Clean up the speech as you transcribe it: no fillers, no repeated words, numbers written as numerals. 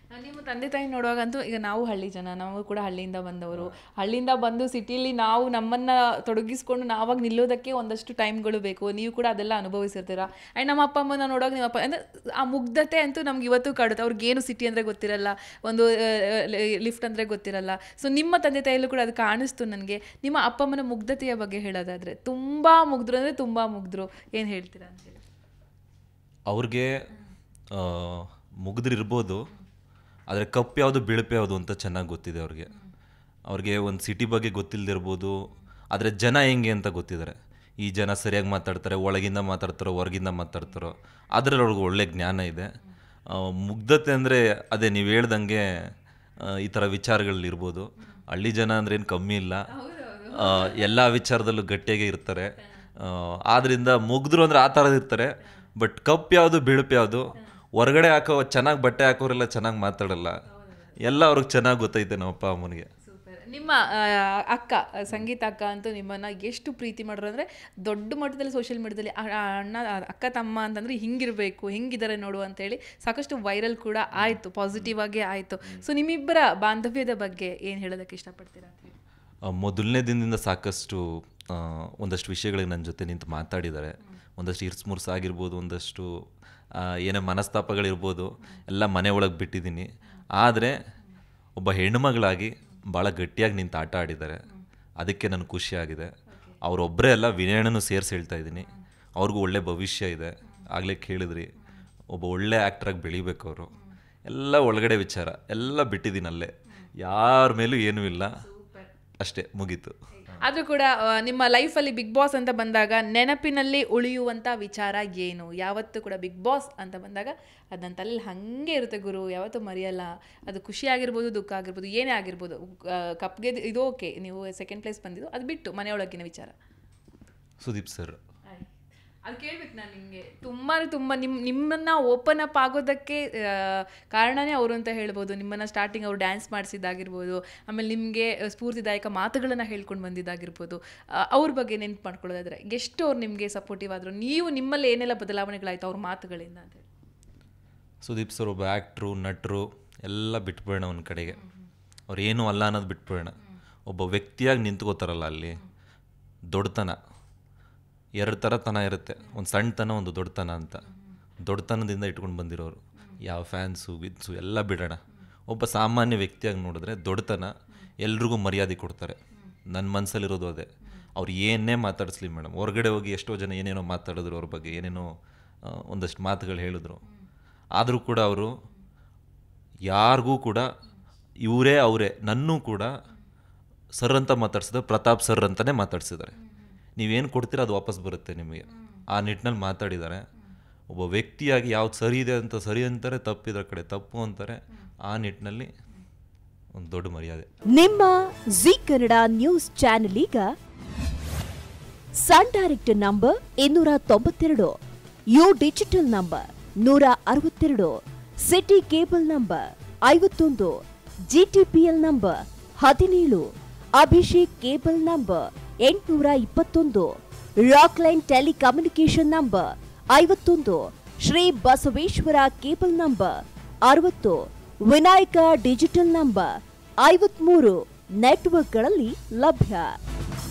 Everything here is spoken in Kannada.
ನಿಮ್ಮ ತಂದೆ ತಾಯಿ ನೋಡುವಾಗಂತೂ ಈಗ ನಾವು ಹಳ್ಳಿ ಜನ, ನಾವು ಕೂಡ ಹಳ್ಳಿಯಿಂದ ಬಂದವರು, ಹಳ್ಳಿಯಿಂದ ಬಂದು ಸಿಟಿಲಿ ನಾವು ನಮ್ಮನ್ನು ತೊಡಗಿಸ್ಕೊಂಡು ನಾವಾಗ ನಿಲ್ಲೋದಕ್ಕೆ ಒಂದಷ್ಟು ಟೈಮ್ಗಳು ಬೇಕು. ನೀವು ಕೂಡ ಅದೆಲ್ಲ ಅನುಭವಿಸಿರ್ತೀರ. ಆ್ಯಂಡ್ ನಮ್ಮ ಅಪ್ಪ ಅಮ್ಮನ ನೋಡುವಾಗ ನಿಮ್ಮ ಅಪ್ಪ ಅಂದರೆ ಆ ಮುಗ್ಧತೆ ಅಂತೂ ನಮ್ಗೆ ಇವತ್ತು ಕಾಡುತ್ತೆ. ಅವ್ರಿಗೇನು ಸಿಟಿ ಅಂದರೆ ಗೊತ್ತಿರಲ್ಲ, ಒಂದು ಲಿಫ್ಟ್ ಅಂದರೆ ಗೊತ್ತಿರಲ್ಲ. ಸೊ ನಿಮ್ಮ ತಂದೆ ತಾಯಿಯಲ್ಲೂ ಕೂಡ ಅದು ಕಾಣಿಸ್ತು ನನಗೆ. ನಿಮ್ಮ ಅಪ್ಪ ಅಮ್ಮನ ಮುಗ್ಧತೆಯ ಬಗ್ಗೆ ಹೇಳೋದಾದರೆ, ತುಂಬ ಮುಗ್ಧರು ಅಂದರೆ ತುಂಬ ಮುಗ್ಧರು, ಏನು ಹೇಳ್ತೀರಾ ಅಂತೇಳಿ? ಅವ್ರಿಗೆ ಮುಗ್ದ್ರಿರ್ಬೋದು, ಆದರೆ ಕಪ್ಪು ಯಾವುದು ಬಿಳುಪು ಯಾವುದು ಅಂತ ಚೆನ್ನಾಗಿ ಗೊತ್ತಿದೆ ಅವ್ರಿಗೆ ಒಂದು ಸಿಟಿ ಬಗ್ಗೆ ಗೊತ್ತಿಲ್ಲದಿರ್ಬೋದು, ಆದರೆ ಜನ ಹೆಂಗೆ ಅಂತ ಗೊತ್ತಿದ್ದಾರೆ. ಈ ಜನ ಸರಿಯಾಗಿ ಮಾತಾಡ್ತಾರೆ, ಒಳಗಿಂದ ಮಾತಾಡ್ತಾರೋ ಹೊರಗಿಂದ ಮಾತಾಡ್ತಾರೋ, ಅದರಲ್ಲಿ ಅವ್ರಿಗೆ ಒಳ್ಳೆ ಜ್ಞಾನ ಇದೆ. ಮುಗ್ಧತೆ ಅಂದರೆ ಅದೇ ನೀವು ಹೇಳ್ದಂಗೆ ಈ ಥರ ವಿಚಾರಗಳಿರ್ಬೋದು. ಹಳ್ಳಿ ಜನ ಅಂದರೆ ಏನು ಕಮ್ಮಿ ಇಲ್ಲ, ಎಲ್ಲ ವಿಚಾರದಲ್ಲೂ ಗಟ್ಟಿಯಾಗೇ ಇರ್ತಾರೆ. ಆದ್ದರಿಂದ ಮುಗ್ಧರು ಅಂದರೆ ಆ ಥರದ್ದು ಇರ್ತಾರೆ. ಬಟ್ ಕಪ್ಪು ಯಾವುದು ಬಿಳುಪು ಯಾವುದು, ಹೊರಗಡೆ ಚೆನ್ನಾಗಿ ಬಟ್ಟೆ ಹಾಕೋರೆಲ್ಲ ಚೆನ್ನಾಗಿ ಮಾತಾಡಲ್ಲ, ಎಲ್ಲ ಅವ್ರಿಗೆ ಚೆನ್ನಾಗಿ ಗೊತ್ತೈತೆ ನಮ್ಮ ಅಪ್ಪ ಅಮ್ಮನಿಗೆ. ನಿಮ್ಮ ಅಕ್ಕ ಸಂಗೀತ ಅಕ್ಕ ಅಂತೂ ನಿಮ್ಮನ್ನು ಎಷ್ಟು ಪ್ರೀತಿ ಮಾಡೋರು ಅಂದರೆ, ದೊಡ್ಡ ಮಟ್ಟದಲ್ಲಿ ಸೋಷಿಯಲ್ ಮೀಡಿಯಾದಲ್ಲಿ ಅಣ್ಣ ಅಕ್ಕ ತಮ್ಮ ಅಂತಂದರೆ ಹಿಂಗಿರಬೇಕು, ಹೆಂಗಿದ್ದಾರೆ ನೋಡು ಅಂತೇಳಿ ಸಾಕಷ್ಟು ವೈರಲ್ ಕೂಡ ಆಯಿತು, ಪಾಸಿಟಿವ್ ಆಗೇ ಆಯಿತು. ಸೊ ನಿಮ್ಮಿಬ್ಬರ ಬಾಂಧವ್ಯದ ಬಗ್ಗೆ ಏನು ಹೇಳೋದಕ್ಕೆ ಇಷ್ಟಪಡ್ತೀರಾ? ಮೊದಲನೇ ದಿನದಿಂದ ಸಾಕಷ್ಟು ಒಂದಷ್ಟು ವಿಷಯಗಳಿಗೆ ನನ್ನ ಜೊತೆ ನಿಂತು ಮಾತಾಡಿದ್ದಾರೆ. ಒಂದಷ್ಟು ಇರ್ಸ್ಮುರ್ಸ್ ಆಗಿರ್ಬೋದು, ಒಂದಷ್ಟು ಏನೇ ಮನಸ್ತಾಪಗಳಿರ್ಬೋದು, ಎಲ್ಲ ಮನೆ ಒಳಗೆ ಬಿಟ್ಟಿದ್ದೀನಿ. ಆದರೆ ಒಬ್ಬ ಹೆಣ್ಣುಮಗಳಾಗಿ ಭಾಳ ಗಟ್ಟಿಯಾಗಿ ನಿಂತು ಆಟ ಆಡಿದ್ದಾರೆ, ಅದಕ್ಕೆ ನನಗೆ ಖುಷಿಯಾಗಿದೆ. ಅವರೊಬ್ಬರೇ ಅಲ್ಲ, ವಿನಯನೂ ಸೇರಿಸಿ ಹೇಳ್ತಾ ಇದ್ದೀನಿ. ಅವ್ರಿಗೂ ಒಳ್ಳೆ ಭವಿಷ್ಯ ಇದೆ. ಆಗಲೇ ಕೇಳಿದ್ರಿ, ಒಬ್ಬ ಒಳ್ಳೆ ಆ್ಯಕ್ಟ್ರಾಗಿ ಬೆಳಿಬೇಕು ಅವರು. ಎಲ್ಲ ಒಳಗಡೆ ವಿಚಾರ ಎಲ್ಲ ಬಿಟ್ಟಿದ್ದೀನಿ ಅಲ್ಲೇ, ಯಾರ ಮೇಲೂ ಏನೂ ಇಲ್ಲ, ಅಷ್ಟೇ, ಮುಗೀತು. ಆದರೂ ಕೂಡ ನಿಮ್ಮ ಲೈಫಲ್ಲಿ ಬಿಗ್ ಬಾಸ್ ಅಂತ ಬಂದಾಗ ನೆನಪಿನಲ್ಲಿ ಉಳಿಯುವಂಥ ವಿಚಾರ ಏನು? ಯಾವತ್ತೂ ಕೂಡ ಬಿಗ್ ಬಾಸ್ ಅಂತ ಬಂದಾಗ ಅದು ನನ್ನ ತಲೆಯಲ್ಲಿ ಹಾಗೆ ಇರುತ್ತೆ ಗುರು, ಯಾವತ್ತೂ ಮರೆಯಲ್ಲ. ಅದು ಖುಷಿ ಆಗಿರ್ಬೋದು, ದುಃಖ ಆಗಿರ್ಬೋದು, ಏನೇ ಆಗಿರ್ಬೋದು. ಕಪ್ಗೆ ಇದು ಓಕೆ, ನೀವು ಸೆಕೆಂಡ್ ಪ್ಲೇಸ್ ಬಂದಿದ್ದು, ಅದು ಬಿಟ್ಟು ಮನೆಯೊಳಗಿನ ವಿಚಾರ. ಸುದೀಪ್ ಸರ್, ಅದು ಕೇಳ್ಬೇಕು ನಾನು ನಿಮಗೆ. ತುಂಬ ನಿಮ್ಮನ್ನು ಓಪನ್ ಅಪ್ ಆಗೋದಕ್ಕೆ ಕಾರಣನೇ ಅವರು ಅಂತ ಹೇಳ್ಬೋದು. ನಿಮ್ಮನ್ನು ಸ್ಟಾರ್ಟಿಂಗ್ ಅವರು ಡ್ಯಾನ್ಸ್ ಮಾಡಿಸಿದ್ದಾಗಿರ್ಬೋದು, ಆಮೇಲೆ ನಿಮಗೆ ಸ್ಫೂರ್ತಿದಾಯಕ ಮಾತುಗಳನ್ನು ಹೇಳ್ಕೊಂಡು ಬಂದಿದ್ದಾಗಿರ್ಬೋದು. ಅವ್ರ ಬಗ್ಗೆ ನೆನ್ಪು ಮಾಡ್ಕೊಳ್ಳೋದಾದರೆ ಎಷ್ಟು ಅವ್ರು ನಿಮಗೆ ಸಪೋರ್ಟಿವ್ ಆದರು, ನೀವು ನಿಮ್ಮಲ್ಲಿ ಏನೆಲ್ಲ ಬದಲಾವಣೆಗಳಾಯಿತು ಅವ್ರ ಮಾತುಗಳಿಂದ ಅಂತ ಹೇಳಿ? ಸುದೀಪ್ ಸರ್ ಒಬ್ಬ ಆ್ಯಕ್ಟ್ರು, ನಟರು ಎಲ್ಲ ಬಿಟ್ಬೇಡ ಒಂದು ಕಡೆಗೆ, ಅವ್ರು ಏನೂ ಅಲ್ಲ ಅನ್ನೋದು ಬಿಟ್ಬೇಡ. ಒಬ್ಬ ವ್ಯಕ್ತಿಯಾಗಿ ನಿಂತ್ಕೋತಾರಲ್ಲ ಅಲ್ಲಿ, ದೊಡ್ಡತನ ಎರಡು ಥರ ತನ ಇರುತ್ತೆ. ಒಂದು ಸಣ್ಣತನ, ಒಂದು ದೊಡ್ಡತನ ಅಂತ. ದೊಡ್ಡತನದಿಂದ ಇಟ್ಕೊಂಡು ಬಂದಿರೋರು, ಯಾವ ಫ್ಯಾನ್ಸು ವಿತ್ಸು ಎಲ್ಲ ಬಿಡೋಣ. ಒಬ್ಬ ಸಾಮಾನ್ಯ ವ್ಯಕ್ತಿಯಾಗಿ ನೋಡಿದ್ರೆ ದೊಡ್ಡತನ, ಎಲ್ರಿಗೂ ಮರ್ಯಾದೆ ಕೊಡ್ತಾರೆ. ನನ್ನ ಮನಸ್ಸಲ್ಲಿರೋದು ಅದೇ. ಅವ್ರು ಏನೇ ಮಾತಾಡಿಸ್ಲಿ ಮೇಡಮ್, ಹೊರಗಡೆ ಹೋಗಿ ಎಷ್ಟೋ ಜನ ಏನೇನೋ ಮಾತಾಡಿದ್ರು, ಅವ್ರ ಬಗ್ಗೆ ಏನೇನೋ ಒಂದಷ್ಟು ಮಾತುಗಳು ಹೇಳಿದ್ರು, ಆದರೂ ಕೂಡ ಅವರು ಯಾರಿಗೂ ಕೂಡ ಅವರೇ ನನ್ನೂ ಕೂಡ ಸರ್ ಅಂತ ಮಾತಾಡ್ಸಿದ್ರೆ ಪ್ರತಾಪ್ ಸರ್ ಅಂತಲೇ ಮಾತಾಡ್ಸಿದ್ದಾರೆ. ನೀವೇನು ಕೊಡ್ತೀರ ಅದು ವಾಪಸ್ ಬರುತ್ತೆ ನಿಮಗೆ, ಆ ನಿಟ್ಟಿನಲ್ಲಿ ಮಾತಾಡಿದ್ದಾರೆ. ಒಬ್ಬ ವ್ಯಕ್ತಿಯಾಗಿ ಯಾವ್ದು ಸರಿ ಇದೆ ಅಂತ ಸರಿ ಅಂತಾರೆ, ತಪ್ಪಿದ್ರ ಕಡೆ ತಪ್ಪು ಅಂತಾರೆ. ಆ ನಿಟ್ಟಿನಲ್ಲಿ ಒಂದು ದೊಡ್ಡ ಮರ್ಯಾದೆ. ನಿಮ್ಮ ಜೀ ಕನ್ನಡ ನ್ಯೂಸ್ ಚಾನೆಲ್ ಈಗ Sun direct number 292, U digital number 162, city cable number 51, GTPL number 17, Abhishek cable number 821, Rockline telecommunication number 51, Shri Basaveshwara cable number 60, Vinayaka digital number 53 ನೆಟ್ವರ್ಕ್ಗಳಲ್ಲಿ ಲಭ್ಯ.